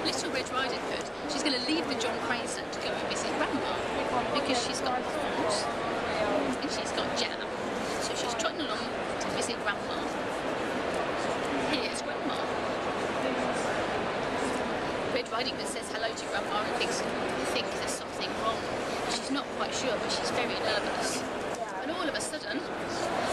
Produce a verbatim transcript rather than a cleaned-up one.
Little Red Riding Hood, she's going to leave the John Fraser to go and visit Grandma because she's got horse and she's got jam. So she's trotting along to visit Grandma. Here's Grandma. Red Riding Hood says hello to Grandma and thinks, thinks there's something wrong. She's not quite sure, but she's very nervous. And all of a sudden,